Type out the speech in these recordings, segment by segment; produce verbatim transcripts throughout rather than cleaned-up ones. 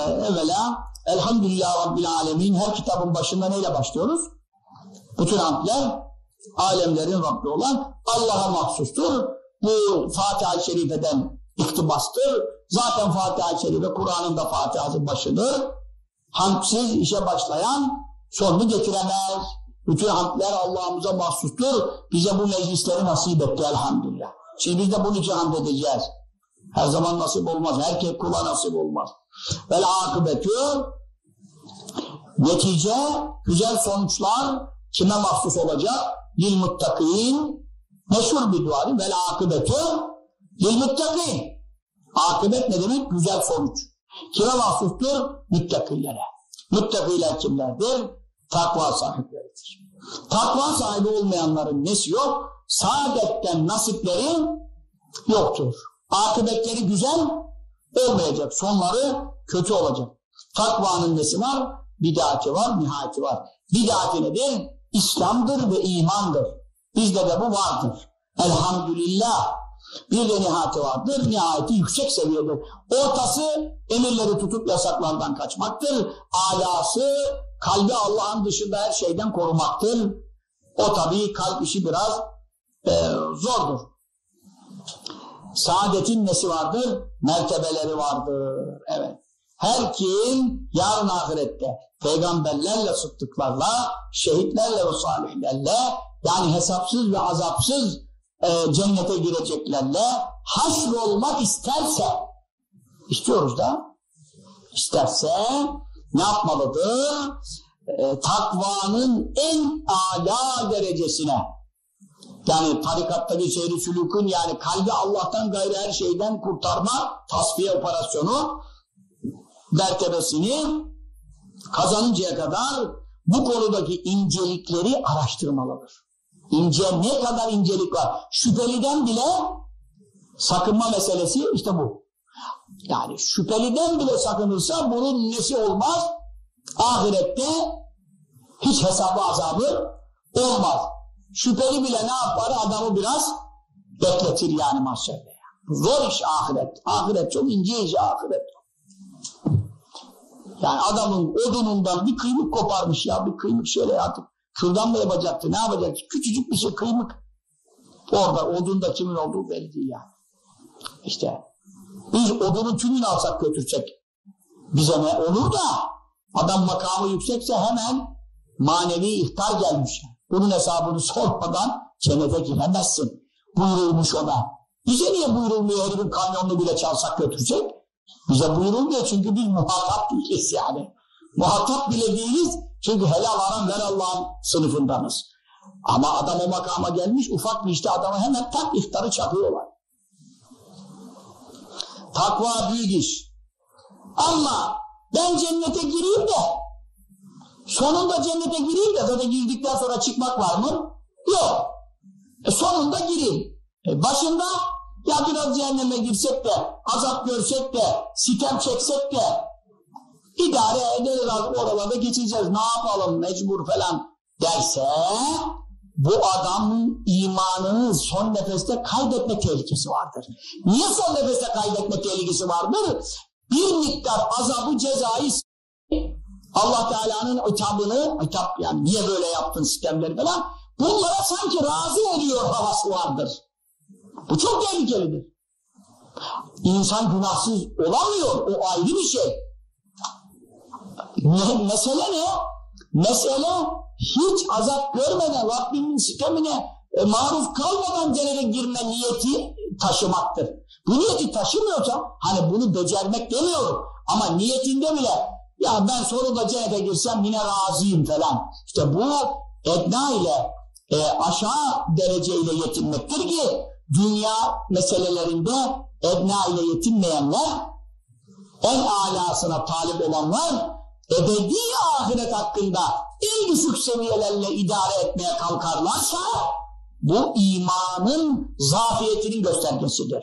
evvela Elhamdülillah Rabbil Alemin, her kitabın başında neyle başlıyoruz? Bütün hamdler alemlerin Rabbi olan Allah'a mahsustur. Bu Fatiha-i Şerife'den iktibastır. Zaten Fatiha-i Şerife Kur'an'ın da Fatiha'sı başıdır. Hamdsiz işe başlayan sonunu getiremez. Bütün hamdler Allah'ımıza mahsustur. Bize bu meclisleri nasip etti elhamdülillah. Şimdi biz de bunun için hamd edeceğiz. Her zaman nasip olmaz. Herkes kula nasip olmaz. Vel akıbetü, netice, güzel sonuçlar kime mahsus olacak? Lil muttakîn. Meşhur bir duadır. Vel akıbetü lil muttakîn. Akıbet ne demek? Güzel sonuç. Kime mahsustur? Müttakillere. Müttakiler kimlerdir? Takva sahipleridir. Takva sahibi olmayanların nesi yok? Saadetten nasipleri yoktur. Akıbetleri güzel olmayacak. Sonları kötü olacak. Takvanın nesi var? Bid'ati var, nihayeti var. Bid'ati nedir? İslam'dır ve imandır. Bizde de bu vardır. Elhamdülillah. Bir de nihayeti vardır. Nihayeti yüksek seviyedir. Ortası emirleri tutup yasaklardan kaçmaktır. Alası kalbi Allah'ın dışında her şeyden korumaktır. O tabii kalp işi biraz e, zordur. Saadetin nesi vardır? Mertebeleri vardır. Evet. Her kim yarın ahirette peygamberlerle, sıddıklarla, şehitlerle ve salihlerle, yani hesapsız ve azapsız e, cennete gireceklerle haşrolmak isterse, istiyoruz da, isterse ne yapmalıdır? E, takvanın en âlâ derecesine, yani tarikattaki seyri sülükün, yani kalbi Allah'tan gayrı her şeyden kurtarma tasfiye operasyonu mertebesini kazanıncaya kadar bu konudaki incelikleri araştırmalıdır. İnce, ne kadar incelik var? Şüpheliden bile sakınma meselesi işte bu. Yani şüpheliden bile sakınırsa bunun nesi olmaz? Ahirette hiç hesabı azabı olmaz. Şüpheli bile ne yapar? Adamı biraz bekletir yani mahşerde. Zor iş ahiret. Ahiret çok ince iş ahiret. Yani adamın odunundan bir kıymık koparmış ya, bir kıymık şöyle atıp kürdan mı yapacaktı, ne yapacaktı? Küçücük bir şey kıymık. Orada odunda kimin olduğu belli değil yani. İşte biz odunun tümünü alsak götürsek bize ne olur da adam makamı yüksekse hemen manevi ihtar gelmiş. Bunun hesabını sormadan cennete giremezsin. Buyurulmuş ona. Bize niye buyurulmuyor? Herifin kamyonunu bile çalsak götürsek? Bize buyurulmuyor çünkü biz muhatap değiliz yani. Muhatap bile değiliz çünkü helal haram ver Allah'ın sınıfındanız. Ama adam o makama gelmiş, ufak bir işte adama hemen tak iftarı çakıyorlar. Takva büyük iş. Ama ben cennete gireyim de, sonunda cennete gireyim de, zaten girdikten sonra çıkmak var mı? Yok. E sonunda gireyim. E başında ya biraz cehenneme girsek de, azap görsek de, sitem çeksek de idare ederiz, oralarda geçeceğiz, ne yapalım mecbur falan derse bu adamın imanını son nefeste kaybetme tehlikesi vardır. Niye son nefeste kaybetme tehlikesi vardır? Bir miktar azabı, cezayı, Allah Teala'nın itabını, itap yani niye böyle yaptın sistemleri falan, bunlara sanki razı oluyor havası vardır. Bu çok tehlikelidir. İnsan günahsız olamıyor, o ayrı bir şey. Me mesele ne? Mesele hiç azap görmeden, Rabbimin sistemine e, maruz kalmadan cennete girme niyeti taşımaktır. Bu niyeti taşımıyorsa, hani bunu becermek demiyorum, ama niyetinde bile, ya ben sonunda cennete girsem yine razıyım falan. İşte bu edna ile e, aşağı dereceyle yetinmektir ki, dünya meselelerinde edna ile yetinmeyenler, en âlasına talip olanlar, ebedi ahiret hakkında en düşük seviyelerle idare etmeye kalkarlarsa, bu imanın zafiyetinin göstergesidir.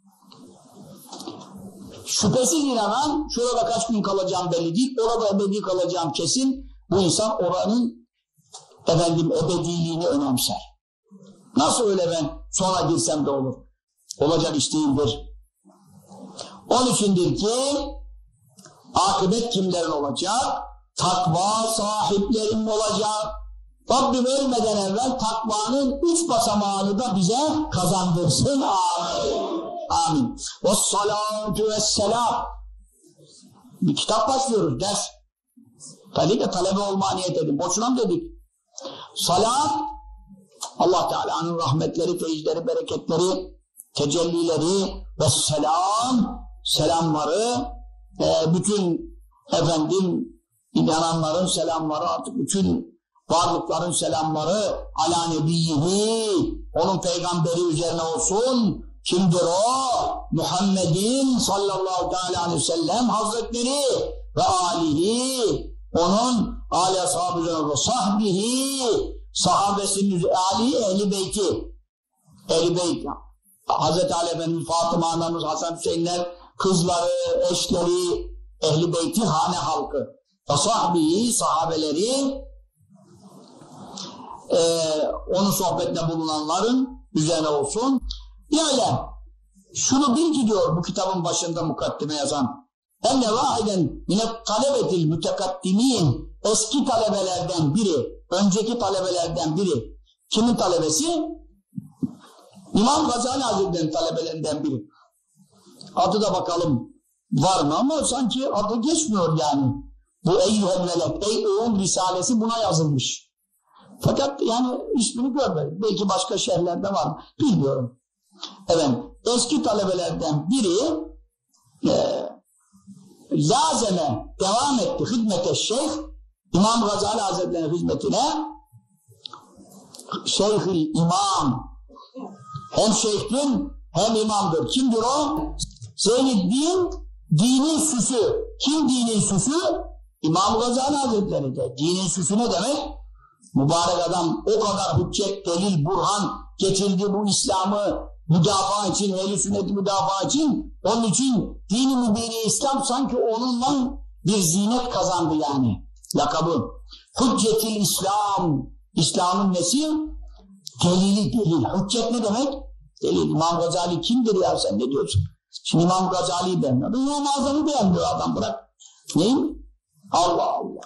Şüphesiz inanan, şurada kaç gün kalacağım belli değil, orada ebedi kalacağım kesin, bu insan oranın efendim ebediliğini önemser. Nasıl öyle ben sonra girsem de olur? Olacak iş değildir. Onun içindir ki Akıbet kimlerin olacak? Takva sahiplerin olacak. Rabbim ölmeden evvel takvanın üç basamağını da bize kazandırsın. Amin. Amin. Vessalatu vesselam. Bir kitap başlıyoruz, ders. Tabii ki talebe olmaya niyet edin. Boşuna mı dedik? Salat, Allah Teala'nın rahmetleri, teyitleri, bereketleri, tecellileri ve selam, selamları, e, bütün efendim inananların selamları, artık bütün varlıkların selamları ala nebiyyihi, onun peygamberi üzerine olsun. Kimdir o? Muhammedin sallallahu aleyhi ve sellem hazretleri ve alihi, onun âli ashab-ı üzerine ve sahbihi, sahabesinin üzerine, ali ehli beyti, ehli beyt, Hazreti Ali Efendimiz, Fatıma anamız, Hasan Hüseyinler, kızları, eşleri, ehli beyti, hane halkı ve sahbihi, sahabeleri, e, onun sohbetinde bulunanların üzerine olsun. Yani şunu bil ki diyor bu kitabın başında mukaddime yazan, enne vahiden minet talebetil mütekaddimin, eski talebelerden biri, önceki talebelerden biri. Kimin talebesi? İmam Gazali Hazretleri'nin talebelerinden biri. Adı da bakalım var mı, ama sanki adı geçmiyor yani. Bu Eyyuhel Veled, Ey Oğul Risalesi buna yazılmış. Fakat yani ismini görmedim. Belki başka şehirlerde var mı? Bilmiyorum. Evet, eski talebelerden biri e, lazeme devam etti hizmete şeyh, İmam Gazali Hazretleri'nin hizmetine. Şeyh-i İmam, hem şeyhtir hem imamdır. Kimdir o? Zeynüddin, dinin süsü. Kim dinin süsü? İmam Gazali Hazretleri de. Dinin süsü ne demek? Mübarek adam o kadar hüccet, delil, burhan getirdi bu İslam'ı müdafaa için, ehl-i sünneti müdafaa için. Onun için din-i mübini İslam sanki onunla bir zinet kazandı yani. Lakabı. Hüccetil İslam. İslam'ın nesi? Delili, delil. Hüccet ne demek? Delil. İmam Gazali kimdir ya, sen ne diyorsun? Şimdi İmam Gazali'yi beğenmiyor. İmam Azam'ı beğenmiyor adam, bırak. Neyim? Allah Allah.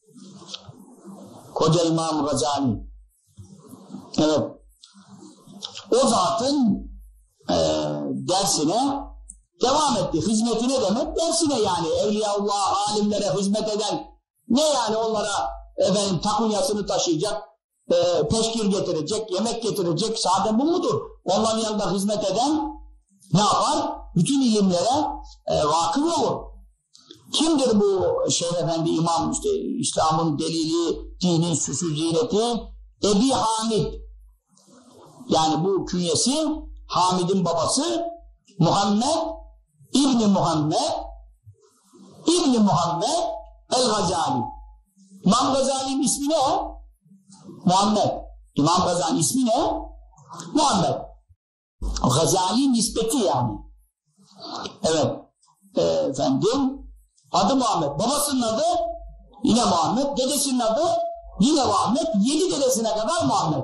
Koca İmam Gazali. Evet. O zatın e, dersine devam etti. Hizmetine demek dersine yani. Evliyaullah, alimlere hizmet eden, ne yani onlara efendim takunyasını taşıyacak, e, peşkir getirecek, yemek getirecek, sade bu mudur? Onların yanında hizmet eden ne yapar? Bütün ilimlere e, vakıf olur. Kimdir bu Şeyh Efendi İmam, işte İslam'ın delili, dinin süsü, zineti? Ebi Hamid. Yani bu künyesi, Hamid'in babası Muhammed İbni Muhammed İbni Muhammed El-Gazali. İmam Gazali'nin ismi ne? Muhammed. İmam Gazali'nin ismi ne? Muhammed. Gazali nispeti yani. Evet. E, efendim adı Muhammed. Babasının adı yine Muhammed. Dedesinin adı yine Muhammed. Yedi dedesine kadar Muhammed.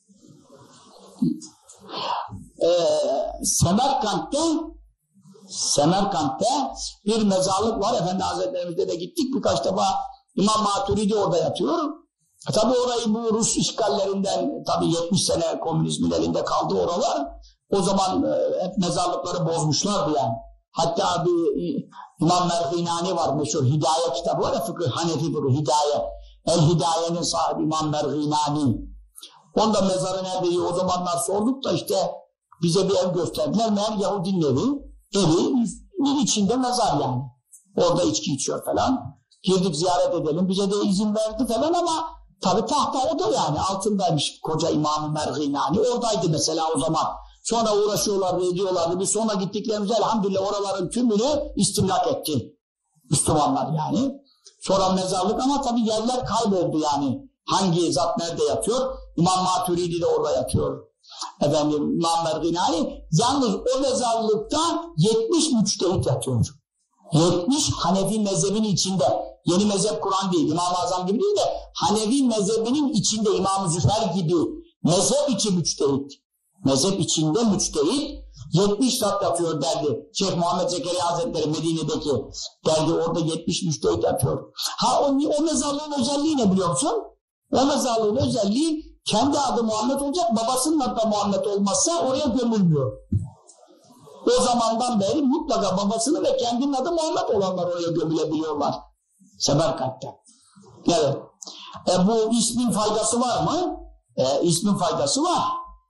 Ee, Semerkant'te Semerkant'te bir mezarlık var. Efendi Hazretlerimizde de gittik birkaç defa. İmam Maturidi orada yatıyor. E, tabi orayı bu Rus işgallerinden, tabi yetmiş sene komünizmin elinde kaldı oralar. O zaman e, hep mezarlıkları bozmuşlardı yani. Hatta bir İmam Merginani var, meşhur Hidaye kitabı var ya, fıkıh, Hanefi fıkıh, Hidaye. El Hidaye'nin sahibi İmam Merginani. Onda mezarı neredeydi o zamanlar sorduk da işte bize bir ev gösterdiler. Meğer Yahudinin evi, evinin içinde mezar yani. Orada içki içiyor falan. Girdik ziyaret edelim, bize de izin verdi falan ama tabi tahta o da yani altındaymış koca İmam-ı Merginani. Oradaydı mesela o zaman. Sonra uğraşıyorlardı, ediyorlardı. Biz sonra gittiklerimizde elhamdülillah oraların tümünü istimlak etti. Müslümanlar yani. Sonra mezarlık ama tabi yerler kayboldu yani. Hangi zat nerede yatıyor? İmam Maturidi de orada yatıyor. Efendim İmam Merginani. Yalnız o mezarlıkta yetmiş müçtehit yatıyor. yetmiş Hanefi mezhebinin içinde. Yeni mezhep Kur'an değil, İmam-ı Azam gibi değil de Hanefi mezhebinin içinde İmam-ı Züfer gibi mezhep içi müçtehit. Mezhep içinde müçtehit yetmiş zat yatıyor derdi. Şeyh Muhammed Zekeriya Hazretleri Medine'deki derdi, orada yetmiş müştehit yatıyor. Ha o, o mezarlığın özelliği ne biliyor musun? O mezarlığın özelliği kendi adı Muhammed olacak, babasının adı da Muhammed olmazsa oraya gömülmüyor. O zamandan beri mutlaka babasını ve kendinin adı Muhammed olanlar oraya gömülebiliyorlar. Semerkant'ta. Evet. E, bu ismin faydası var mı? E, ismin faydası var.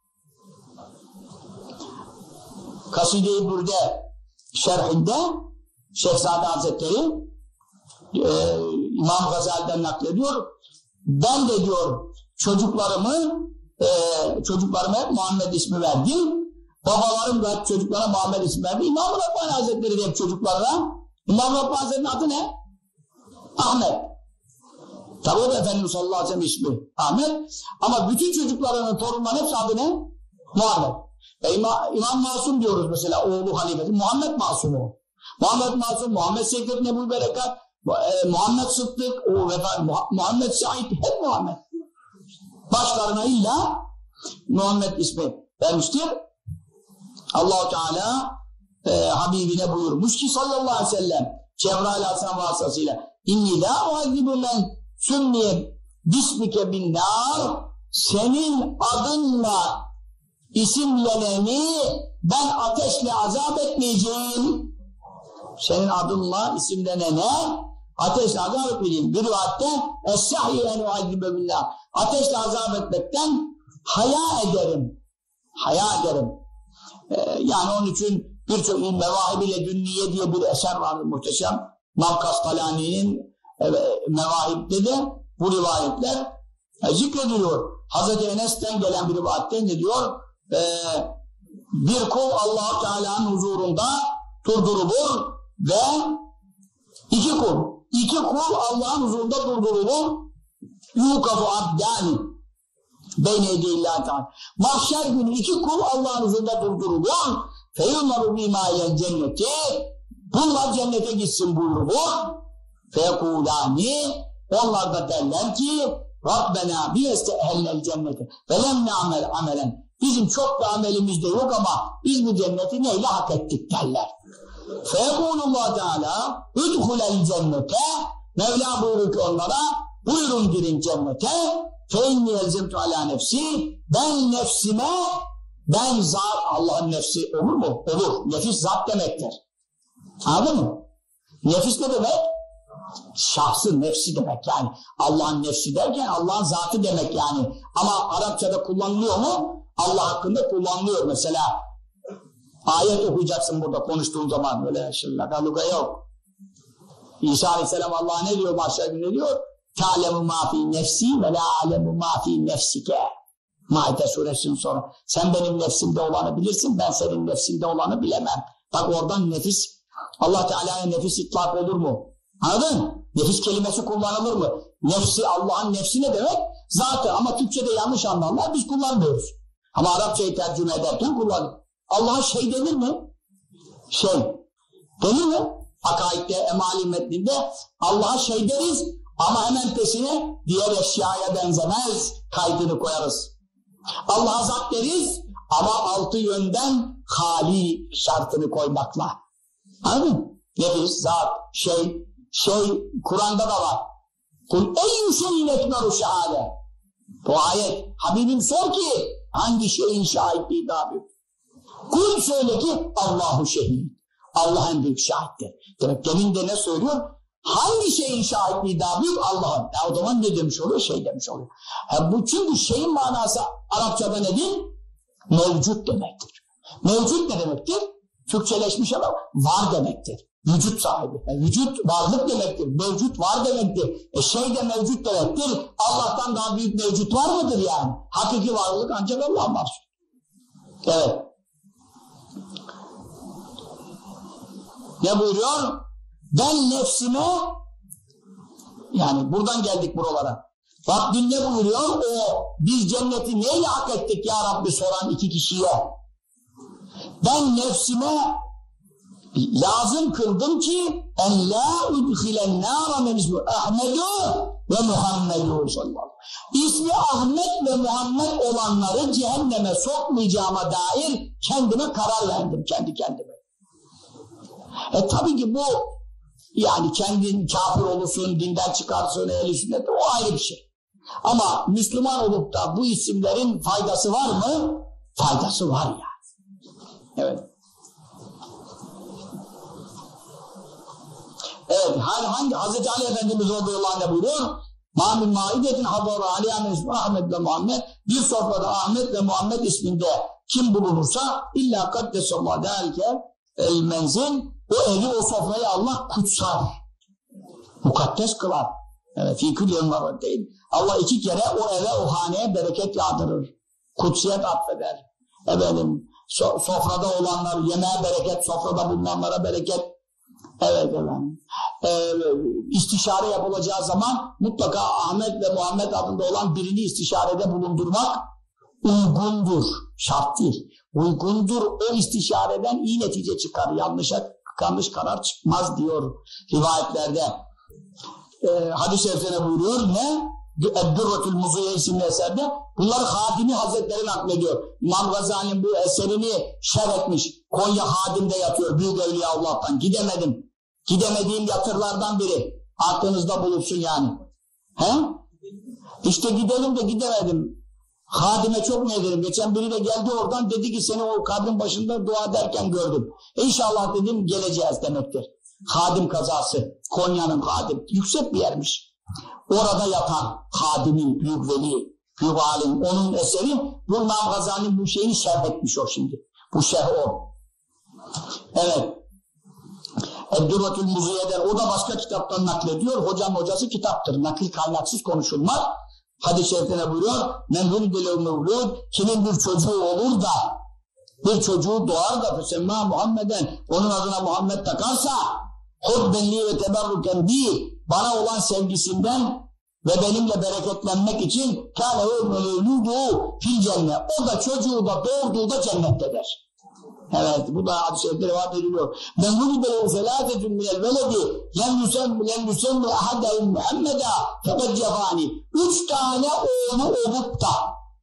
Kaside-i Bürde şerhinde Şehzade Hazretleri e, İmam Gazali'den naklediyor. Ben de diyor çocuklarımı e, çocuklarıma hep Muhammed ismi verdim. Babalarım da hep çocuklara Muhammed ismi verdi. İmam Rabbani Hazretleri de hep çocuklarına. İmam Rabbani Hazretleri'nin adı ne? Ahmet. Tabi o da Efendimiz sallallahu aleyhi ve sellem ismi Ahmet. Ama bütün çocuklarının, torunların hepsi adı ne? Muhammed. E, İma, İmam Masum diyoruz mesela, oğlu halifesi. Muhammed Masum o. Muhammed Masum, Muhammed Sekret Nebul Berekat, e, Muhammed Sıddık, o vefa, Muhammed Said, hep Muhammed. Başlarına illa Muhammed ismi vermiştir. Allah-u Teala e, Habibine buyurmuş ki sallallahu aleyhi ve sellem Cebrail Aleyhisselam vasıtasıyla İnni la uazzibu men sünniye bismike bin nar, senin adınla isimleneni ben ateşle azap etmeyeceğim. Senin adınla isimlenene ateşle azap etmeyeceğim. Bir rivayette es-sahih en uazzibu bin nar, ateşle azap etmekten haya ederim. Haya ederim. Ee, yani onun için birçok Mevahib-i Ledünniye diye bir eser vardır muhteşem. İmam Kastalani'nin e, Mevahib'de de bu rivayetler e, zikrediliyor. Hazreti Enes'ten gelen bir rivayette ne diyor? E, bir kul Allah-u Teala'nın huzurunda durdurulur ve iki kul, iki kul Allah'ın huzurunda durdurulur. Yukafu abdani beyne edeyillahi teala. Mahşer günü iki kul Allah'ın huzurunda durdurulur. Feyunmaru bimâyen cenneti. Bunlar cennete gitsin buyurulur. Fekulâni. Onlar da derler ki Rabbena biyeste ehlel cenneti ve lem ne'amel amelen. Bizim çok da amelimiz de yok ama biz bu cenneti neyle hak ettik derler. Fekulullah Teala udhulel cennete. Mevla buyurur ki onlara buyurun girin cennete. Fe inni elzemtu ala nefsi. Ben nefsime, ben zat, Allah'ın nefsi olur mu? Olur. Nefis zat demektir. Anladın mı? Nefis ne demek? Şahsın nefsi demek yani. Allah'ın nefsi derken Allah'ın zatı demek yani. Ama Arapçada kullanılıyor mu? Allah hakkında kullanılıyor. Mesela ayet okuyacaksın burada konuştuğun zaman. Böyle şıllaka luga yok. İsa Aleyhisselam Allah'a ne diyor? Mahşer günü ne diyor? Ta'lemu ma fi nefsi ve la alemu ma fi nefsike. Maide suresinin sonra. Sen benim nefsimde olanı bilirsin, ben senin nefsinde olanı bilemem. Bak oradan nefis, Allah Teala'ya nefis itlak olur mu? Anladın? Nefis kelimesi kullanılır mı? Nefsi, Allah'ın nefsi ne demek? Zatı, ama Türkçe'de yanlış anlarlar, biz kullanmıyoruz. Ama Arapçayı tercüme ederken kullanır. Allah'a şey denir mi? Şey. Denir mi? Akaid'de, emali metninde Allah'a şey deriz ama hemen pesine diğer eşyaya benzemez kaydını koyarız. Allah'a zat deriz ama altı yönden hali şartını koymakla. Anladın mı? Nefis, zat, şey, şey Kur'an'da da var. Kul eyyü şeyin ekmeru şehade. Bu ayet. Habibim sor ki hangi şeyin şahitliği daha büyük? Kul söyle ki Allahu şehid. Allah en büyük şahittir. Demek demin de ne söylüyor? Hangi şeyin şahitliği daha büyük? Allah'ın. Ya o zaman ne demiş oluyor? Şey demiş oluyor. Ha, bu çünkü şeyin manası Arapçada nedir? Mevcut demektir. Mevcut ne demektir? Türkçeleşmiş ama var demektir. Vücut sahibi. Yani vücut varlık demektir. Mevcut var demektir. E şey de mevcut demektir. Allah'tan daha büyük mevcut var mıdır yani? Hakiki varlık ancak Allah'a mahsus. Evet. Ne buyuruyor? Ben nefsime, yani buradan geldik buralara. Rabbim ne buyuruyor? O, biz cenneti neyle hak ettik ya Rabbi soran iki kişiye. Ben nefsime lazım kıldım ki en la udhilen nâra men ismu Ahmedu ve Muhammedu sallallahu aleyhi ve sellem. İsmi Ahmet ve Muhammed olanları cehenneme sokmayacağıma dair kendime karar verdim kendi kendime. E tabii ki bu yani kendin kafir olursun, dinden çıkarsın, ehl-i sünnet, o ayrı bir şey. Ama Müslüman olup da bu isimlerin faydası var mı? Faydası var yani. Evet. Evet, hangi Hazreti Ali Efendimiz radıyallahu anh buyuruyor? مَا مِنْ مَائِدَةٍ حَضَرَ عَلِيَا مِنْ Ahmet ve Muhammed, bir sofrada Ahmet ve Muhammed isminde kim bulunursa illa kaddesallahu derken el menzil, o evi, o sofrayı Allah kutsar, mukaddes kılar. Evet, fî külli yıllar değil. Allah iki kere o eve, o haneye bereket yağdırır, kutsiyet atfeder. Efendim, so sofrada olanlar, yemeğe bereket, sofrada bulunanlara bereket. Evet efendim. Ee, istişare yapılacağı zaman mutlaka Ahmet ve Muhammed adında olan birini istişarede bulundurmak uygundur. Şart değil. Uygundur. O istişareden iyi netice çıkar. Yanlışa, yanlış karar çıkmaz diyor rivayetlerde. Ee, hadis-i şerifine buyuruyor. Ne? Eddurretül Muziye isimli eserde. Bunları Hadimi Hazretleri naklediyor. İmam Gazali'nin bu eserini şerh etmiş. Konya Hadim'de yatıyor. Büyük Evliya Allah'tan. Gidemedim. Gidemediğim yatırlardan biri. Aklınızda bulunsun yani. He? İşte gidelim de gidemedim. Hadime çok ne ederim. Geçen biri de geldi oradan, dedi ki seni o kabrin başında dua ederken gördüm. İnşallah dedim geleceğiz demektir. Hadim kazası. Konya'nın Hadim. Yüksek bir yermiş. Orada yatan Hadim'in büyük veli, büyük alim, onun eseri, bu İmam Gazali'nin bu şeyini şerh etmiş o şimdi. Bu şerh o. Evet. Eddurretül Muziye'den, o da başka kitaptan naklediyor. Hocam hocası kitaptır. Nakil kaynaksız konuşulmaz. Hadis-i şerifine buyuruyor. Men vülidelev mevlud, kimin bir çocuğu olur da, bir çocuğu doğar da fesemma Muhammeden, onun adına Muhammed takarsa, hubbenli ve teberruken bi, bana olan sevgisinden ve benimle bereketlenmek için kâlehu mevludu fil cennet. O da çocuğu da doğurduğu da cennettedir. Evet, bu da hadis-i şerifte rivayet ediliyor. Men vulidelehu selâfetun minel veledi lem yusemmi ahadehum Muhammeda fekad cefâni. Üç tane oğlu olup da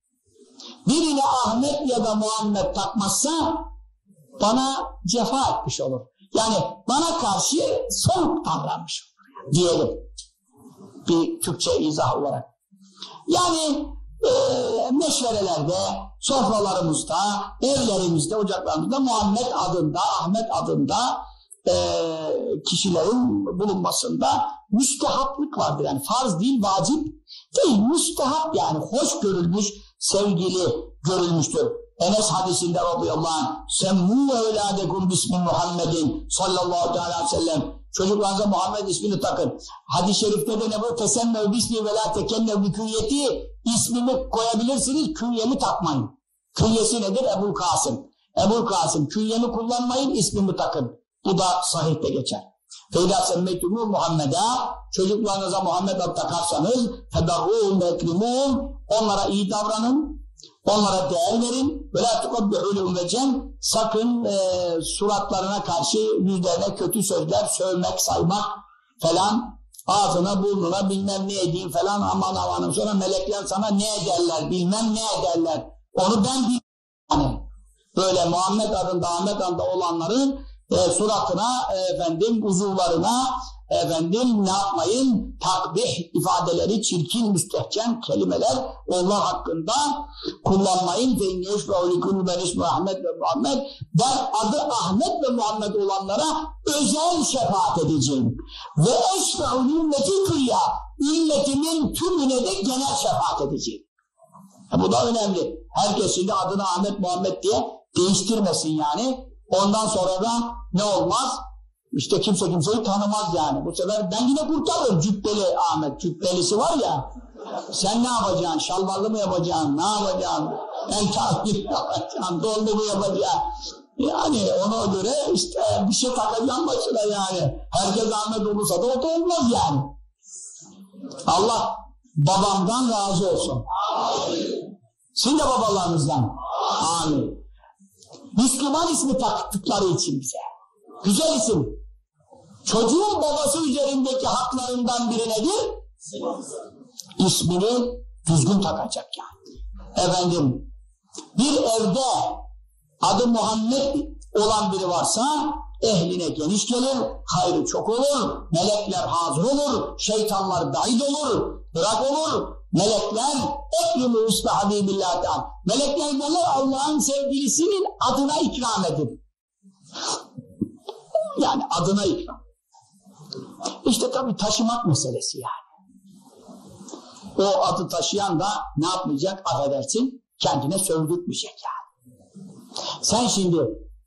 birini Ahmet ya da Muhammed takmazsa bana cefa etmiş olur. Yani bana karşı soğuk davranmış olur diyelim. Bir Türkçe izah olarak. Yani e, meşverelerde, sofralarımızda, evlerimizde, ocaklarımızda Muhammed adında, Ahmet adında e, kişilerin bulunmasında müstehaplık vardır. Yani farz değil, vacip değil, müstehap yani hoş görülmüş, sevgili görülmüştür. Enes hadisinde radıyallahu anh semmû evlâdekum bismi Muhammedin sallallahu aleyhi ve sellem, çocuklarınıza Muhammed ismini takın. Hadis-i şerifte de ne bu? Tesemmev bismi ve la tekennev bi künyeti, ismimi koyabilirsiniz, künyemi takmayın. Künyesi nedir? Ebul Kasım. Ebul Kasım, künyemi kullanmayın, ismimi takın. Bu da sahihte geçer. Feyda semmeytumû Muhammed'a, çocuklarınıza Muhammed adı takarsanız feberrûhum ve ekrimûhum, onlara iyi davranın, onlara değer verin. Ve la tukabbi'ûlûhum ve cem, sakın e, suratlarına karşı yüzlerine kötü sözler sövmek, saymak falan, ağzına burnuna bilmem ne edeyim falan, aman amanım, sonra melekler sana ne ederler, bilmem ne ederler, onu ben bilmem. Yani böyle Muhammed adında, Ahmet adında olanların e, suratına, e, efendim uzuvlarına, efendim ne yapmayın, takbih ifadeleri, çirkin, müstehcen kelimeler onlar hakkında kullanmayın. Fe inne yeşfe'u likul ben ismi Ahmet ve Muhammed, ben adı Ahmet ve Muhammed olanlara özel şefaat edeceğim. Ve eşfe'u ümmeti kıyya, ümmetimin tümüne de genel şefaat edeceğim. E bu da önemli. Herkes şimdi adını Ahmet Muhammed diye değiştirmesin yani. Ondan sonra da ne olmaz? İşte kimse kimseyi tanımaz yani. Bu sefer ben yine kurtarırım. Cübbeli Ahmet, cübbelisi var ya. Sen ne yapacaksın? Şalvarlı mı yapacaksın? Ne yapacaksın? Entarlı mı yapacaksın? Doldu mu yapacaksın? Yani ona göre işte bir şey takacaksın başına yani. Herkes Ahmet olursa da o da olmaz yani. Allah babamdan razı olsun. Sizin de babalarınızdan. Amin. Müslüman ismi taktıkları için bize. Güzel isim. Çocuğun babası üzerindeki haklarından biri nedir? İsmini düzgün takacak yani. Efendim, bir evde adı Muhammed olan biri varsa ehline geniş gelir, hayrı çok olur, melekler hazır olur, şeytanlar baid olur, bırak olur. Melekler ekrimu usbe habibillah ta'ala. Melekler derler Allah'ın sevgilisinin adına ikram edin. Yani adına ikram. İşte tabii taşımak meselesi yani. O adı taşıyan da ne yapmayacak? Affedersin, kendine sövdürtmeyecek yani. Sen şimdi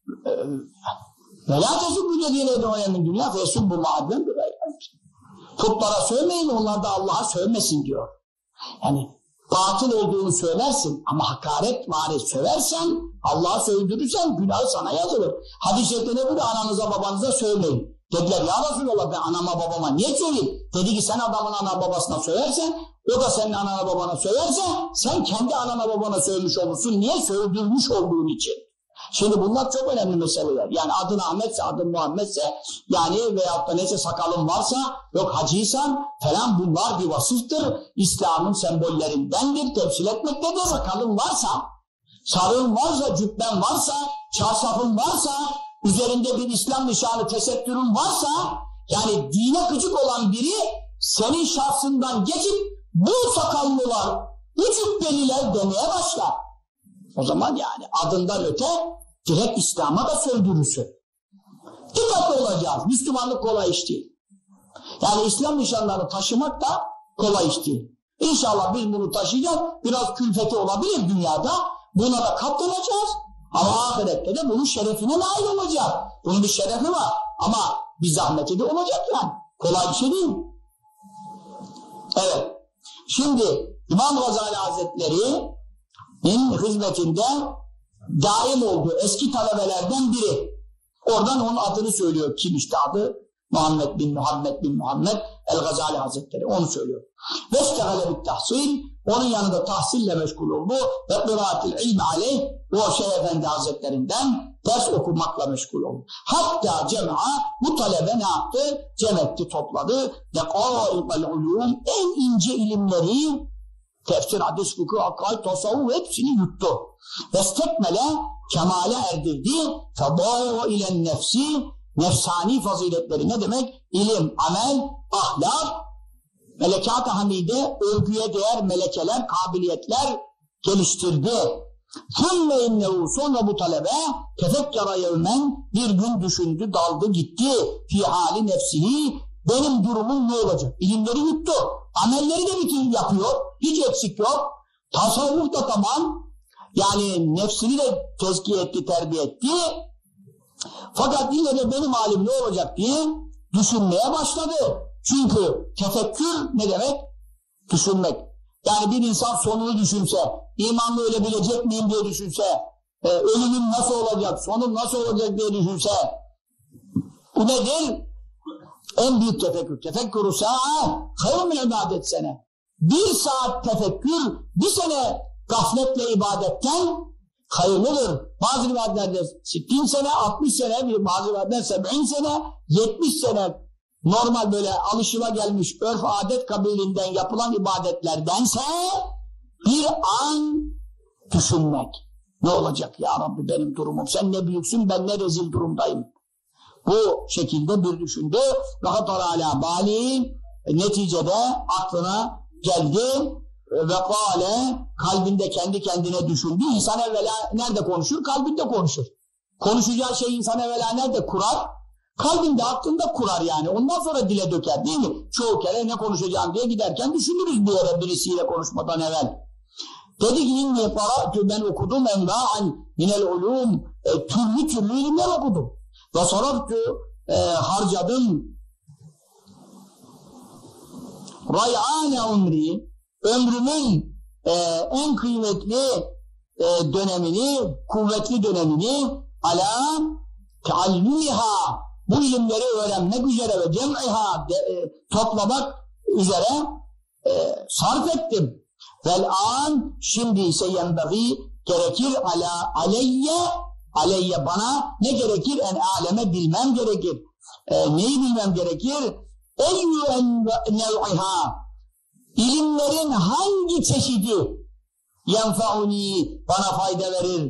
وَلَا تَسُبُّ الَّذ۪ينَ يَدْعُونَ مِنْ دُنْيَا فَيَسُبُّ مَعَدْلًا Putlara söyleyin, onlar da Allah'a sövmesin diyor. Yani batıl olduğunu söylersin ama hakaret vari söversen, Allah'a sövdürürsen günahı sana yazılır. Hadis-i şerifte ne buyuruyor? Ananıza babanıza sövmeyin. Dediler ya Resulallah ben anama babama niye söveyim? Dedi ki sen adamın ana babasına söversen, o da senin anana babana söverse, sen kendi anana babana sövmüş olursun. Niye? Sövdürmüş olduğun için. Şimdi bunlar çok önemli meseleler. Yani adın Ahmetse, adın Muhammedse, yani veyahut da neyse sakalın varsa, yok hacıysan falan, bunlar bir vasıftır. İslam'ın sembollerindendir, temsil etmektedir. Sakalın varsa, sarığın varsa, cübben varsa, çarşafın varsa, üzerinde bir İslam nişanı, tesettürün varsa, yani dine gıcık olan biri senin şahsından geçip bu sakallılar, bu cübbeliler demeye başlar. O zaman yani adından öte direkt İslam'a da sövdürürsün. Dikkatli olacağız. Müslümanlık kolay iş değil. Yani İslam nişanlarını taşımak da kolay iş değil. İnşallah biz bunu taşıyacağız. Biraz külfeti olabilir dünyada. Buna da katlanacağız. Ama ahirette de bunun şerefine nail olacak. Bunun bir şerefi var. Ama bir zahmeti de olacak yani. Kolay bir şey değil. Evet. Şimdi İmam Gazali Hazretleri hizmetinde daim olduğu eski talebelerden biri. Oradan onun adını söylüyor. Kim işte adı? Muhammed bin Muhammed bin Muhammed el-Gazali Hazretleri. Onu söylüyor. Vestegale bit tahsil. Onun yanında tahsille meşgul oldu. Ve kıraatil ilmi aleyh. O Şeyh Efendi Hazretlerinden ders okumakla meşgul oldu. Hatta cema'a bu talebe ne yaptı? Cem etti, topladı. Dekâibel ulûm. En ince ilimleri, tefsir, hadis, fıkıh, akaid, tasavvuf hepsini yuttu. Vestekmele, kemale erdirdi. Fedâ ilen nefsi, nefsani faziletleri ne demek? İlim, amel, ahlak, melekat-ı hamide, övgüye değer melekeler, kabiliyetler geliştirdi. Thümme innehu, sonra bu talebe tefekkara yevmen, bir gün düşündü, daldı, gitti. Fi hali nefsihi, benim durumum ne olacak? İlimleri yuttu. Amelleri de bitir yapıyor. Hiç eksik yok. Tasavvuf da tamam. Yani nefsini de tezkiye etti, terbiye etti. Fakat yine de benim halim ne olacak diye düşünmeye başladı. Çünkü tefekkür ne demek? Düşünmek. Yani bir insan sonunu düşünse, imanla ölebilecek miyim diye düşünse, e, ölümüm nasıl olacak, sonum nasıl olacak diye düşünse, bu nedir? En büyük tefekkür. Tefekkürü sa'a hayrun min ibadet sene. Bir saat tefekkür, bir sene gafletle ibadetten hayırlıdır. Bazı rivayetlerde sittin sene, altmış sene, bazı rivayetlerde seb'in sene, yetmiş sene normal böyle alışılagelmiş örf adet kabilinden yapılan ibadetlerdense bir an düşünmek. Ne olacak ya Rabbi benim durumum? Sen ne büyüksün, ben ne rezil durumdayım. Bu şekilde bir düşündü. Rahat ala bali, neticede aklına geldi ve kâle, kalbinde kendi kendine düşündü. İnsan evvela nerede konuşur? Kalbinde konuşur. Konuşacağı şey insan evvela nerede kurar? Kalbinde, aklında kurar yani. Ondan sonra dile döker değil mi? Çoğu kere ne konuşacağım diye giderken düşünürüz bir yere birisiyle konuşmadan evvel. Dedi ki inni qara'tu, ben okudum enva'an minel ulûm, e, türlü türlü ilimler okudum. Ve saraftu, e, harcadım ray'âne umri, ömrümün e, en kıymetli e, dönemini, kuvvetli dönemini ala teallümiha, bu ilimleri öğrenmek üzere ve cem'iha, e, toplamak üzere e, sarf ettim. Vel an, şimdi ise yenbeği, gerekir ala aleyye, aleyye bana ne gerekir? En aleme, bilmem gerekir. E, neyi bilmem gerekir? Eyyü en nev'iha, İlimlerin hangi çeşidi yenfeuni bana fayda verir?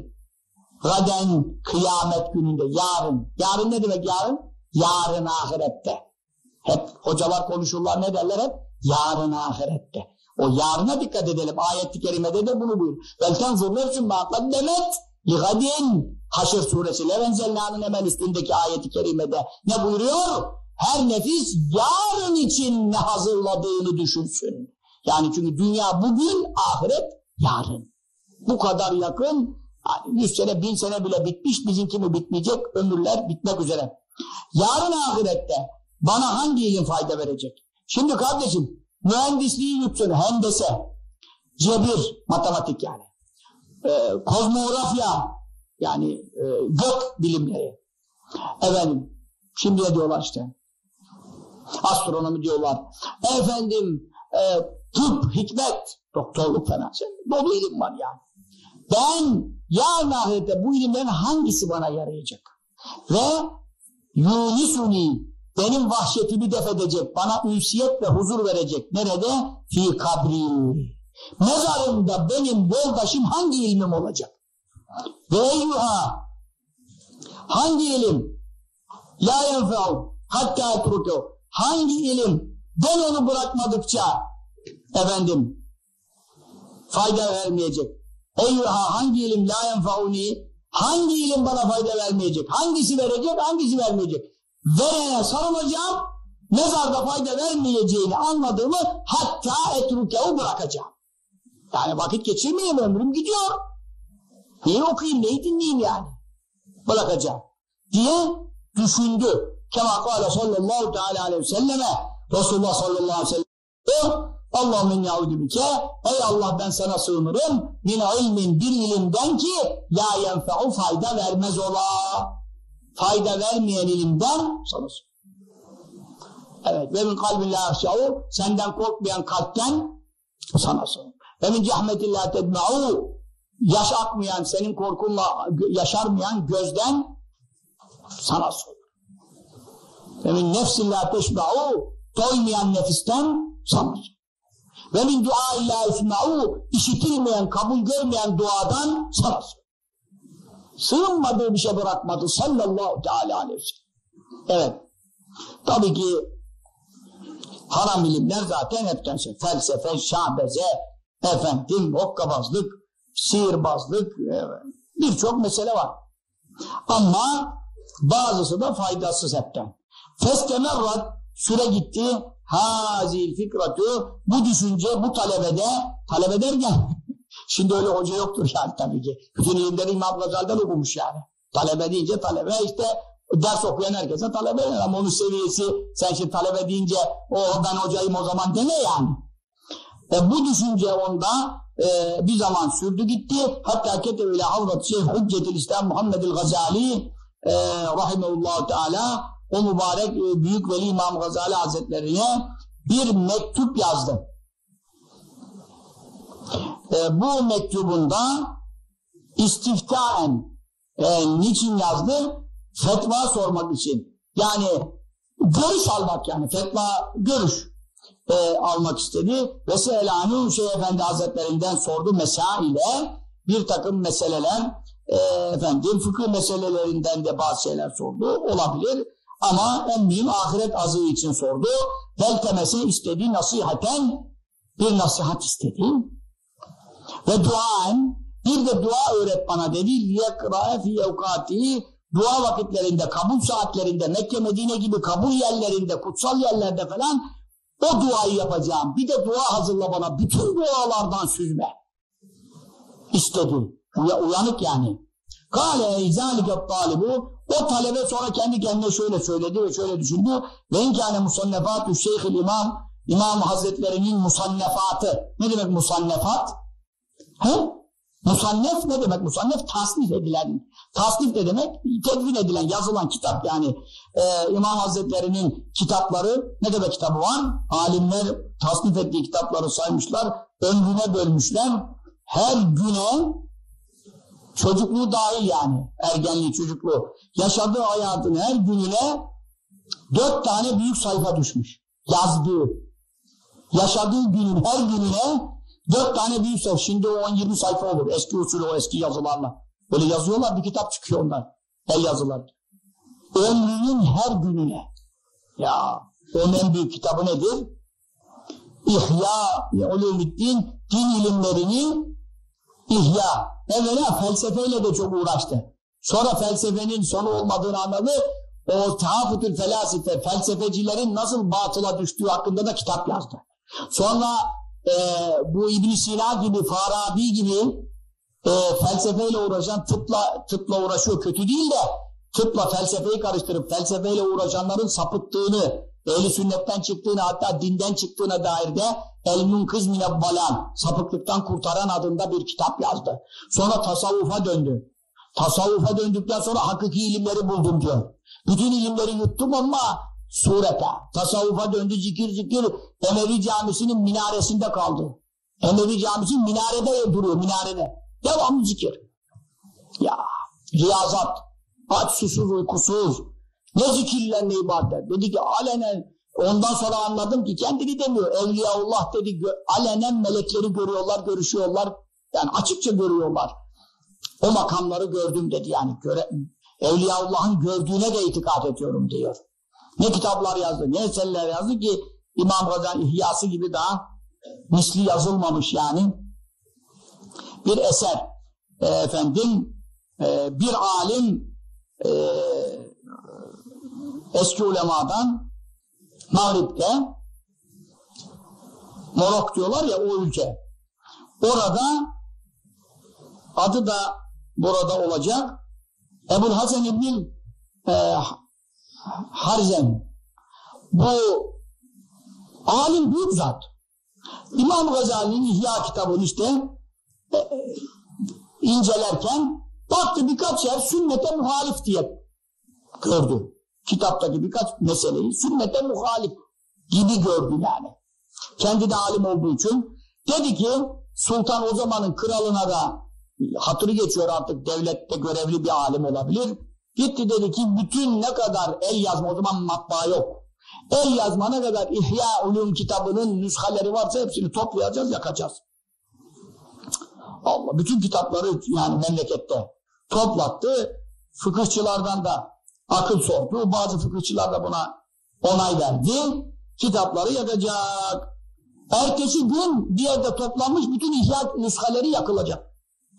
Gaden kıyamet gününde, yarın. Yarın ne demek yarın? Yarın ahirette. Hep hocalar konuşurlar, ne derler hep? Yarın ahirette. O yarına dikkat edelim. Ayet-i kerimede de bunu buyur. Veltenzur nefsün ma kaddemet li gadin. Haşr suresi Levenzelna'nın hemen üstündeki ayet-i kerimede ne buyuruyor? Her nefis yarın için ne hazırladığını düşünsün. Yani çünkü dünya bugün, ahiret yarın. Bu kadar yakın, yani yüz sene, bin sene bile bitmiş, bizimki mi bitmeyecek, ömürler bitmek üzere. Yarın ahirette bana hangi ilim fayda verecek? Şimdi kardeşim, mühendisliği yutsun, hendese, cebir, matematik yani, ee, kozmografya, yani e, gök bilimleri, efendim, şimdi ne diyorlar işte, astronomi diyorlar, efendim, e, tıp, hikmet, doktorluk falan, dolu ilim var yani. Ben yarın ahirette bu ilimlerin hangisi bana yarayacak? Ve yunisuni, benim vahşetimi def edecek, bana ünsiyet ve huzur verecek. Nerede? Fi kabri. Mezarımda benim yoldaşım hangi ilmim olacak? Ve eyyuha, hangi ilim? La yenfe'u hatta etrukehu. Hangi ilim ben onu bırakmadıkça efendim fayda vermeyecek? Eyyuha, hangi ilim la yenfe'uni? Hangi ilim bana fayda vermeyecek? Hangisi verecek, hangisi vermeyecek? Verene sarılacağım, mezarda fayda vermeyeceğini anladığımı hatta etrukehu bırakacağım. Yani vakit geçirmeyeyim, ömrüm gidiyor. Neyi okuyayım, neyi dinleyeyim yani? Bırakacağım diye düşündü. Kema kâle sallallahu teâlâ aleyhi ve selleme, Resulullah sallallahu aleyhi ve sellem, Allahümme yâudu bike, ey Allah ben sana sığınırım, min ilmin, bir ilimden ki la yenfe'u, fayda vermez ola. Fayda vermeyen ilimden sana sığınırım. Evet, ve min kalbin la ahşâ'u, senden korkmayan kalpten sana sığınırım. Ve min cehmetin la tedme'u, yaş akmayan, senin korkunla yaşarmayan gözden sana sığınırım. Ve min nefsin la teşbe'u, doymayan nefisten sana sığınırım. Ve min dua illa isma'u, işitilmeyen, kabul görmeyen duadan sana sığınırım. Sığınmadığı bir şey bırakmadı sallallahu teala aleyhi ve sellem. Evet. Tabii ki haram ilimler zaten hepten şey. Felsefe, şabeze, efendim, hokkabazlık, sihirbazlık, evet. Birçok mesele var. Ama bazısı da faydasız hepten. Festemerrat, süre gitti. Hazil fikratu, bu düşünce, bu talebede, talebe derken şimdi öyle hoca yoktur yani tabii ki. Bütün ilimleri İmam Gazali'den okumuş yani. Talebe deyince talebe işte ders okuyan herkese talebe ama onun seviyesi, sen şimdi talebe deyince o ben hocayım o zaman deme yani. E, bu düşünce onda e, bir zaman sürdü gitti. Hatta ketevile Havrat Şeyh Hüccetil İslam Muhammedil Gazali e, rahimehullahu teala o mübarek e, Büyük Veli İmam Gazali Hazretlerine bir mektup yazdı. E, bu mektubunda istiftaen e, niçin yazdı? Fetva sormak için. Yani görüş almak yani. Fetva, görüş e, almak istedi. Ve Sehelânû Şeyh Efendi Hazretlerinden sordu mesaile. Bir takım meseleler e, efendim fıkıh meselelerinden de bazı şeyler sordu. Olabilir. Ama en mühim ahiret azığı için sordu. Veltemese istedi, nasihaten bir nasihat istedi. Ve duaen, bir de dua öğret bana dedi. Liyekra'e fi evkâtihi, dua vakitlerinde, kabul saatlerinde, Mekke Medine gibi kabul yerlerinde, kutsal yerlerde falan o duayı yapacağım. Bir de dua hazırla bana, bütün dualardan süzme istedi. Uya, uyanık yani. Kâle izâliket tâlibu, o talebe sonra kendi kendine şöyle söyledi ve şöyle düşündü. Ve inkâne musannefâtü şeyhil imam, İmam Hazretlerinin musannefatı. Ne demek musannefat? He? Musannef ne demek? Musannef tasnif edilen. Tasnif ne demek? Tedvin edilen, yazılan kitap yani. Ee, İmam Hazretlerinin kitapları, ne demek kitabı var? Alimler tasnif ettiği kitapları saymışlar, ömrüne bölmüşler. Her güne, çocukluğu dahil yani, ergenliği, çocukluğu, yaşadığı hayatın her gününe dört tane büyük sayfa düşmüş. Yazdığı. yaşadığı günün her gününe dört tane büyük sayfa. Şimdi o on yirmi sayfa olur. Eski usulü o eski yazılarla. Böyle yazıyorlar, bir kitap çıkıyor ondan. El yazılar. Ömrünün her gününe. Ya onun en büyük kitabı nedir? İhya Ulumuddin, din ilimlerini ihya. Evvela felsefeyle de çok uğraştı. Sonra felsefenin sonu olmadığını anladı. O Tahafütül Felasife, felsefecilerin nasıl batıla düştüğü hakkında da kitap yazdı. Sonra e, bu İbn Sina gibi, Farabi gibi e, felsefeyle uğraşan, tıpla, tıpla uğraşıyor. Kötü değil de tıpla felsefeyi karıştırıp felsefeyle uğraşanların sapıttığını, ehli sünnetten çıktığını, hatta dinden çıktığına dair de El-Munkız Minebbalan, sapıklıktan kurtaran adında bir kitap yazdı. Sonra tasavvufa döndü. Tasavvufa döndükten sonra hakiki ilimleri buldum diyor. Bütün ilimleri yuttum ama surete. Tasavvufa döndü, zikir zikir Emevi Camisi'nin minaresinde kaldı. Emevi Camisi minarede duruyor, minarede. Devamlı zikir. Ya riyazat, aç susuz uykusuz. Ne zikirler ne ibadet. Dedi ki alenen, ondan sonra anladım ki kendini demiyor. Evliyaullah dedi, alenen melekleri görüyorlar, görüşüyorlar. Yani açıkça görüyorlar. O makamları gördüm dedi yani. Göre, Evliyaullah'ın gördüğüne de itikat ediyorum diyor. Ne kitaplar yazdı, ne eserler yazdı ki İmam Gazali İhyası gibi daha misli yazılmamış yani. Bir eser. E, efendim e, bir alim e, eski ulemadan Mağrib'de, Morok diyorlar ya o ülke. Orada adı da burada olacak. Ebu'l Hasan İbn e, Harzem. Bu alim büyük zat. İmam Gazali'nin İhya kitabını işte e, e, incelerken baktı birkaç yer sünnete muhalif diye gördü. Kitaptaki birkaç meseleyi sünnete muhalif gibi gördü yani. Kendi de alim olduğu için. Dedi ki sultan o zamanın kralına da hatırı geçiyor artık devlette görevli bir alim olabilir. Gitti dedi ki bütün ne kadar el yazma, o zaman matbaa yok. El yazma ne kadar İhya Ulum kitabının nüshaleri varsa hepsini toplayacağız, yakacağız. Allah bütün kitapları yani memlekette toplattı. Fıkıhçılardan da akıl sordu. Bazı fıkıhçılar da buna onay verdi. Kitapları yakacak. Ertesi gün bir yerde toplanmış bütün ihya nüshaleri yakılacak.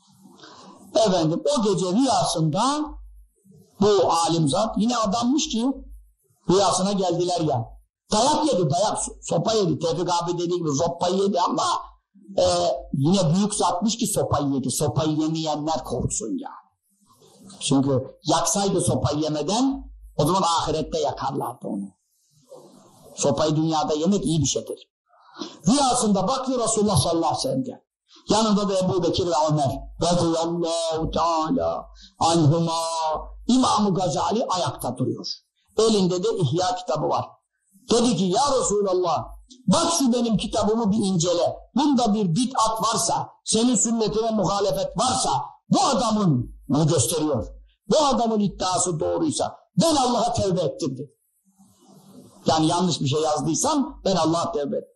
Efendim o gece rüyasında bu alim zat yine adammış ki rüyasına geldiler ya. Dayak yedi, dayak, sopa yedi. Tevfik abi dediği gibi sopayı yedi ama e, yine büyük zatmış ki sopayı yedi. Sopayı yemeyenler korksun yani. Çünkü yaksaydı sopayı yemeden o zaman ahirette yakarlardı onu. Sopayı dünyada yemek iyi bir şeydir. Rüyasında bakıyor Resulullah sallallahu aleyhi ve sellem gel. Yanında da Ebu Bekir ve Ömer radıyallahu teala anhuma. İmam-ı Gazali ayakta duruyor. Elinde de İhya kitabı var. Dedi ki ya Resulallah bak şu benim kitabımı bir incele. Bunda bir bid'at varsa, senin sünnetine muhalefet varsa bu adamın, bunu gösteriyor. Bu adamın iddiası doğruysa ben Allah'a tevbe ettim dedi. Yani yanlış bir şey yazdıysam ben Allah'a tevbe ettim.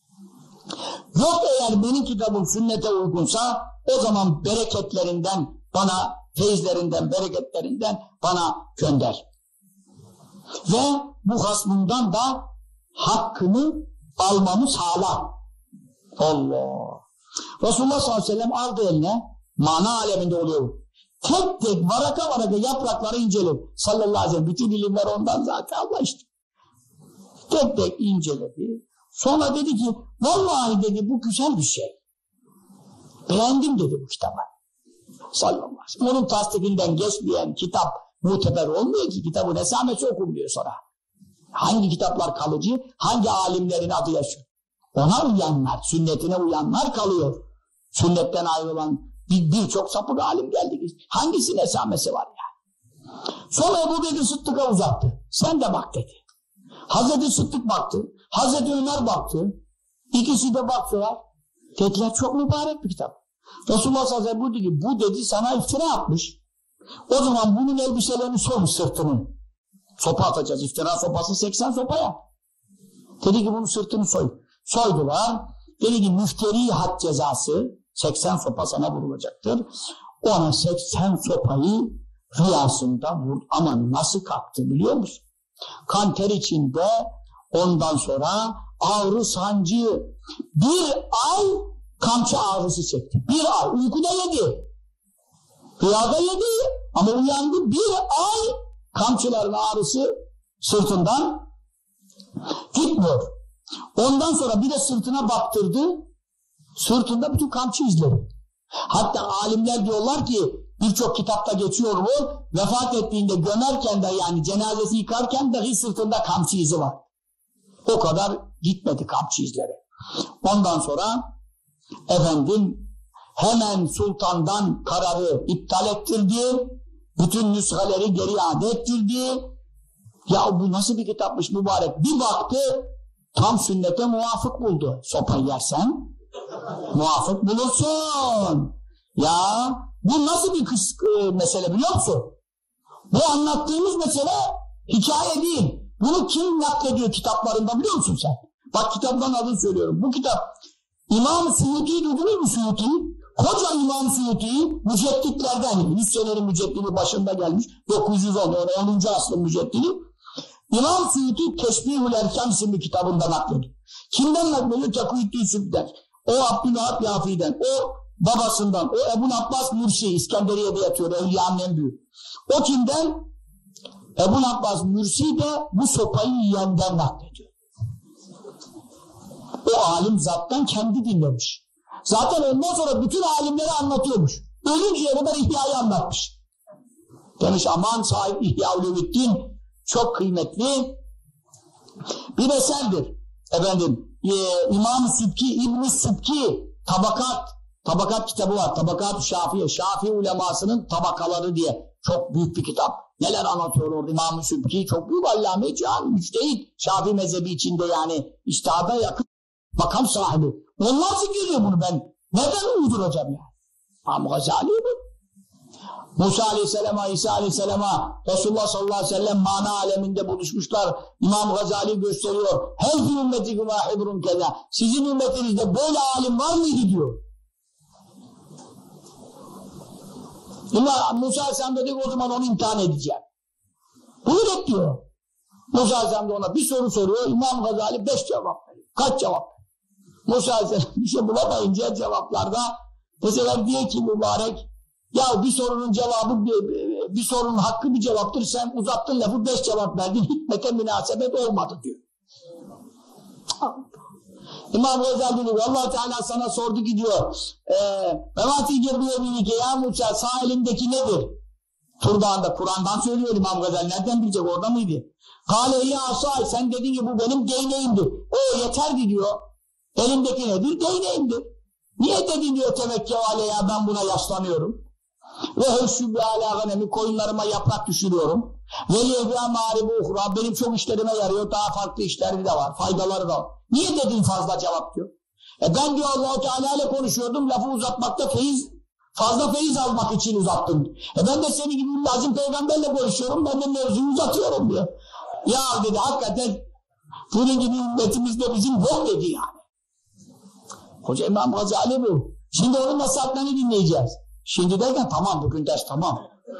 Yok eğer benim kitabım sünnete uygunsa o zaman bereketlerinden bana, feyizlerinden, bereketlerinden bana gönder. Ve bu hasmından da hakkını almamı sağla. Allah. Resulullah sallallahu aleyhi ve sellem aldı eline, mana aleminde oluyor. Tek tek varaka varaka yaprakları inceledi. Sallallahu aleyhi ve sellem. Bütün ilimler ondan zaten Allah işte. Tek tek inceledi. Sonra dedi ki vallahi dedi bu güzel bir şey. Beğendim dedi bu kitabı. Sallallahu aleyhi ve sellem. Onun tasdikinden geçmeyen kitap muteber olmuyor ki. Kitabın esamesi okunmuyor sonra. Hangi kitaplar kalıcı? Hangi alimlerin adı yaşıyor? Ona uyanlar, sünnetine uyanlar kalıyor. Sünnetten ayrılan birçok bir sapık alim geldi. Hangisinin esamesi var yani? Sonra Ebu Bekir Sıddık'a uzattı. Sen de bak dedi. Hazreti Sıddık baktı. Hazreti Ömer baktı. İkisi de baktılar. Dediler çok mübarek bir kitap. Resulullah sallallahu aleyhi ve sellem dedi ki bu dedi sana iftira atmış. O zaman bunun elbiselerini soy sırtını. Sopa atacağız. İftira sopası seksen sopaya. Dedi ki bunun sırtını soy. soydular. Dedi ki müfteri had cezası seksen sopa sana vurulacaktır. Ona seksen sopayı rüyasında vurdu. Ama nasıl kalktı biliyor musun? Kan ter içinde, ondan sonra ağrı sancı, bir ay kamçı ağrısı çekti. Bir ay uykuda yedi. Rüyada yedi ama uyandı, bir ay kamçıların ağrısı sırtından gitmiyor. Ondan sonra bir de sırtına baktırdı. Sırtında bütün kamçı izleri. Hatta alimler diyorlar ki, birçok kitapta geçiyor bu, vefat ettiğinde gömerken de, yani cenazesi yıkarken dahi sırtında kamçı izi var. O kadar gitmedi kamçı izleri. Ondan sonra efendim hemen sultandan kararı iptal ettirdi. Bütün nüshaleri geri iade ettirdi. Ya bu nasıl bir kitapmış mübarek. Bir baktı tam sünnete muvafık buldu. Sopayı yersen muvafık bulursun. Ya bu nasıl bir kıs mesele biliyor musun? Bu anlattığımız mesele hikaye değil. Bunu kim naklediyor kitaplarında biliyor musun sen? Bak kitapların adını söylüyorum. Bu kitap İmam-ı Suyuti'yi duydunuz mu Suyuti? Koca İmam Suyuti mücedditlerden, yüz senenin müceddidi başında gelmiş, dokuz yüz on, onuncu asrın müceddidi. İmam Suyuti Teşbihül Erkam isimli kitabında naklediyor. Kimden naklediyor? Tekuyüddin Süb'den. O Abdülvahap Yafi'den, o babasından, o Ebu Abbas Mürsi, İskenderiye'de yatıyor, Evliya'nın en büyük. O kimden? Ebu Abbas Mürsi de bu sopayı yiyenden naklediyor. O alim zattan kendi dinlemiş. Zaten ondan sonra bütün alimleri anlatıyormuş. Ölünceye kadar İhya'yı anlatmış. Demiş aman sahip İhya-ül-Ümüddin çok kıymetli bir eserdir. Efendim e, İmam-ı Sübki, İbn-i Sübki Tabakat, Tabakat kitabı var. Tabakat-ı Şafii, Şafii ulemasının tabakaları diye çok büyük bir kitap. Neler anlatıyor orada İmam-ı Sübki, çok büyük allame-i cihan, müçtehit. Şafii mezhebi içinde yani içtihada yakın makam sahibi. Onlar zikrediyor bunu, ben neden uyduracağım ya? İmam Gazali bu. Musa Aleyhisselam'a, İsa Aleyhisselam'a, Resulullah sallallahu aleyhi ve sellem mana aleminde buluşmuşlar. İmam Gazali gösteriyor. Her bir ümmeti vahidun keza. Sizin ümmetinizde böyle alim var mıydı diyor. İmam Musa Aleyhisselam dedi o zaman onu imtihan edeceğim. Buyur et diyor. Musa Aleyhisselam da ona bir soru soruyor. İmam Gazali beş cevap veriyor. Kaç cevap? Musa Aleyhisselam bir şey bulamayınca cevaplarda bu sefer diyor ki mübarek, ya bir sorunun cevabı bir, bir, bir sorunun hakkı bir cevaptır, sen uzattın lafı beş cevap verdin, hikmete münasebet olmadı diyor. İmam Gazali diyor, Allah Teala sana sordu ki diyor, Mevati Cebriye Bilike ya Musa sağ elindeki nedir? Turdağında, Kur'an'dan söylüyor İmam Gazali, nereden bilecek, orada mıydı? Kale ya asay, sen dedin ki bu benim değneğimdir. O yeterdi diyor. Elindeki nedir? Değneğimdir. Niye dedin diyor tevekkül aleyha, ben buna yaslanıyorum. Ve hüsübü alâ ganemi, koyunlarıma yaprak düşürüyorum. Ve liyevâ mâribu uhra, benim çok işlerime yarıyor, daha farklı işleri de var, faydaları da var. Niye dedin fazla cevap diyor. E ben diyor Allah-u Teala ile konuşuyordum, lafı uzatmakta feyiz, fazla feyiz almak için uzattım. E ben de senin gibi lazım peygamberle konuşuyorum, ben de mevzuyu uzatıyorum diyor. Ya dedi hakikaten bunun gibi ümmetimizde bizim yok dedi yani. Hoca İmam Gazali bu. Şimdi onun nasihatlerini dinleyeceğiz. Şimdi derken tamam, bugün ders tamam.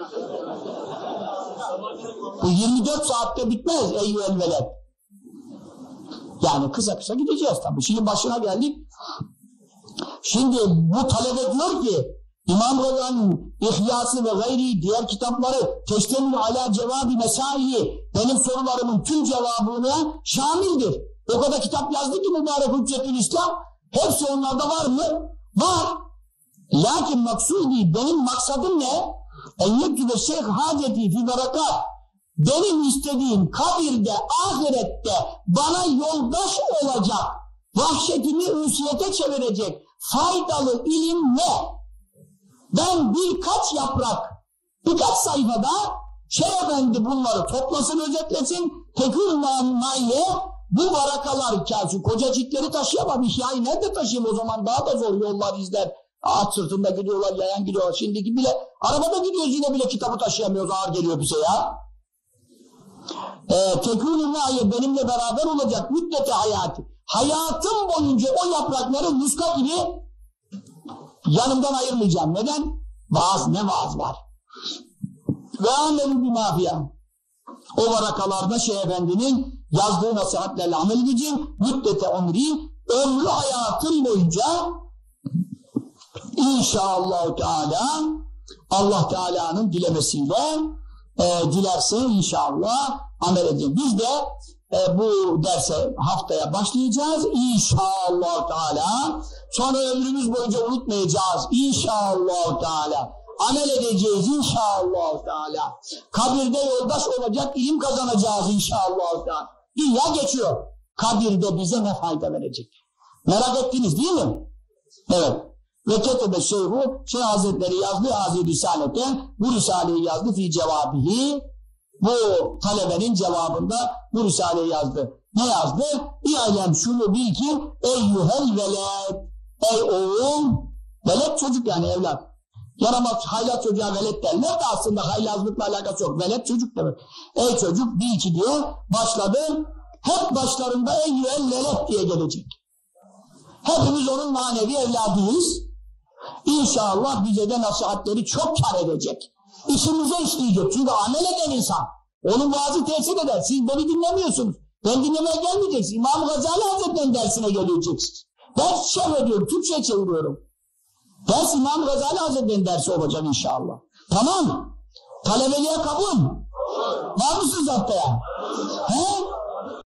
Bu yirmi dört saatte bitmez eyyüel veled. Yani kısa kısa gideceğiz tabii. Şimdi başına geldik. Şimdi bu talebe diyor ki İmam Gazali'nin İhyası ve gayri diğer kitapları teştemil ala cevabi mesaihi, benim sorularımın tüm cevabına şamildir. O kadar kitap yazdı ki mübarek Hüccetül İslam, hepsi onlarda var mı? Var. Lakin maksudi, benim maksadım ne? En yektübe şeyh haceti fi berakat. Benim istediğim kabirde, ahirette bana yoldaş olacak, vahşetimi ünsiyete çevirecek faydalı ilim ne? Ben birkaç yaprak, birkaç sayfada Şeyh Efendi bunları toplasın, özetlesin, tekür namaiye bu varakalar, şu koca ciltleri taşıyamam, İhya'yı nerede taşıyayım o zaman, daha da zor yollar izler. Ağaç sırtında gidiyorlar, yayan gidiyorlar. Şimdiki bile, arabada gidiyoruz yine bile kitabı taşıyamıyoruz, ağır geliyor bize ya. Ee, tekûn-i mâye benimle beraber olacak müddete hayatı. hayatım boyunca o yaprakları muska gibi yanımdan ayırmayacağım. Neden? Vaaz, ne vaaz var? Ve amelu bir mafya. O varakalarda Şeyh Efendi'nin yazdığı nasihatlerle amel edeceğim. Müddete ömrü, ömrü hayatım boyunca İnşallah Teala, Allah Teala'nın dilemesiyle e, dilerse inşallah amel edeceğim. Biz de e, bu derse haftaya başlayacağız inşallah Teala. Sonra ömrümüz boyunca unutmayacağız inşallah Teala. Amel edeceğiz inşallah Teala. Kabirde yoldaş olacak, ilim kazanacağız inşallah Teala. Dünya geçiyor. Kabirde bize ne fayda verecek? Merak ettiniz değil mi? Evet. Ve ketebe şeyhu, Şeyh Hazretleri yazdı Aziz Risale'te, bu Risale'yi yazdı fi cevabihi, bu talebenin cevabında bu Risale'yi yazdı. Ne yazdı? İ'lem şunu bil ki, eyyuhel veled, ey oğul, veled çocuk yani evlat. Yaramaz haylaz çocuğa velet derler de aslında haylazlıkla alakası yok. Velet çocuk demek. Ey çocuk bil ki diye başladı. Hep başlarında eyyuhel velet diye gelecek. Hepimiz onun manevi evladıyız. İnşallah bize de nasihatleri çok kar edecek. İşimize işleyecek. Çünkü amel eden insan. Onun vaazı tesir eder. Siz beni dinlemiyorsunuz. Ben dinlemeye gelmeyeceksiniz. İmam Gazali Hazretleri'nin dersine geleceksiniz. Ders çeviriyorum. Türkçe çeviriyorum. Ders İmam Gazali Hazretleri'nin dersi olacak inşallah. Tamam. Talebeliğe kabul. Var mısınız haftaya? He?